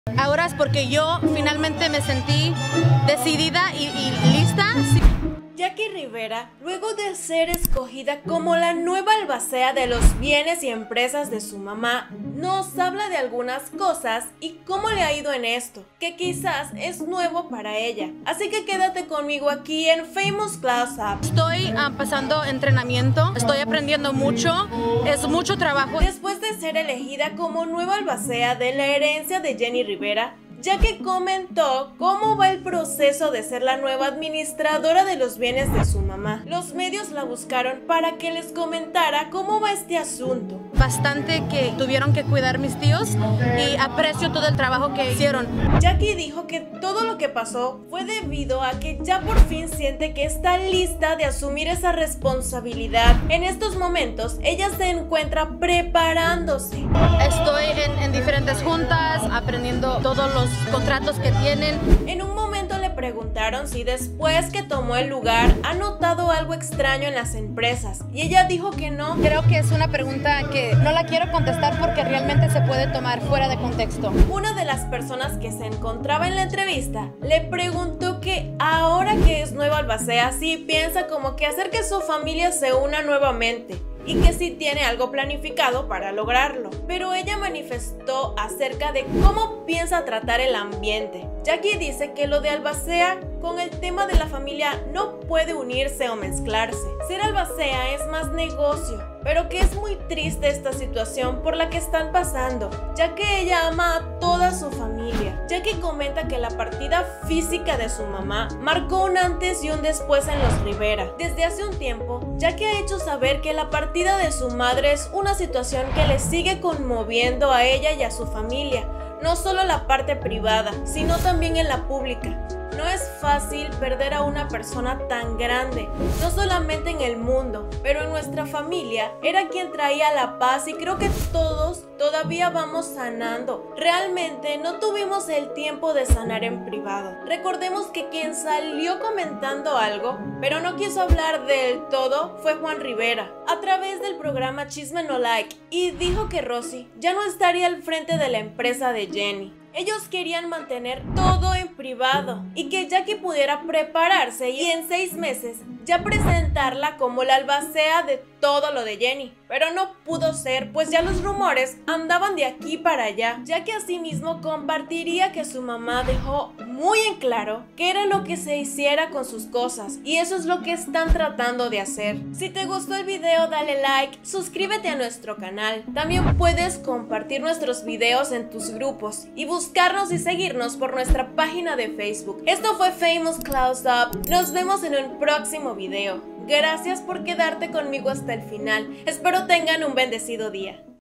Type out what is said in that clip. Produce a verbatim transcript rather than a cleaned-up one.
Ahora es porque yo finalmente me sentí decidida y, y lista. Sí. Jackie Rivera, luego de ser escogida como la nueva albacea de los bienes y empresas de su mamá, nos habla de algunas cosas y cómo le ha ido en esto, que quizás es nuevo para ella. Así que quédate conmigo aquí en Famous Close Up. Estoy uh, pasando entrenamiento, estoy aprendiendo mucho, es mucho trabajo. Después de ser elegida como nueva albacea de la herencia de Jenny Rivera, Jackie comentó cómo va el proceso de ser la nueva administradora de los bienes de su mamá. Los medios la buscaron para que les comentara cómo va este asunto. Bastante que tuvieron que cuidar mis tíos y aprecio todo el trabajo que hicieron. Jackie dijo que todo lo que pasó fue debido a que ya por fin siente que está lista de asumir esa responsabilidad. En estos momentos, ella se encuentra preparándose. Estoy en, en diferentes juntas, aprendiendo todos los contratos que tienen. En un momento le preguntaron si después que tomó el lugar ha notado algo extraño en las empresas y ella dijo que no. Creo que es una pregunta que no la quiero contestar porque realmente se puede tomar fuera de contexto. Una de las personas que se encontraba en la entrevista le preguntó que ahora que es nueva albacea sí piensa como que hacer que su familia se una nuevamente y que sí tiene algo planificado para lograrlo, pero ella manifestó acerca de cómo piensa tratar el ambiente. Jackie dice que lo de albacea con el tema de la familia no puede unirse o mezclarse. Ser albacea es más negocio, pero que es muy triste esta situación por la que están pasando, ya que ella ama a toda su familia. Jackie comenta que la partida física de su mamá marcó un antes y un después en los Rivera. Desde hace un tiempo, Jackie ha hecho saber que la partida de su madre es una situación que le sigue conmoviendo a ella y a su familia, no solo la parte privada, sino también en la pública. No es fácil perder a una persona tan grande, no solamente en el mundo, pero en nuestra familia. Era quien traía la paz y creo que todos todavía vamos sanando. Realmente no tuvimos el tiempo de sanar en privado. Recordemos que quien salió comentando algo, pero no quiso hablar del todo, fue Juan Rivera, a través del programa Chisme No Like, y dijo que Rosy ya no estaría al frente de la empresa de Jenny. Ellos querían mantener todo en privado y que Jackie pudiera prepararse y en seis meses ya presentarla como la albacea de todo lo de Jenny, pero no pudo ser, pues ya los rumores andaban de aquí para allá. Jackie asimismo compartiría que su mamá dejó muy en claro que era lo que se hiciera con sus cosas y eso es lo que están tratando de hacer. Si te gustó el video, dale like, suscríbete a nuestro canal. También puedes compartir nuestros videos en tus grupos y buscarnos y seguirnos por nuestra página de Facebook. Esto fue Famous Close Up. Nos vemos en un próximo video. Gracias por quedarte conmigo hasta el final. Espero tengan un bendecido día.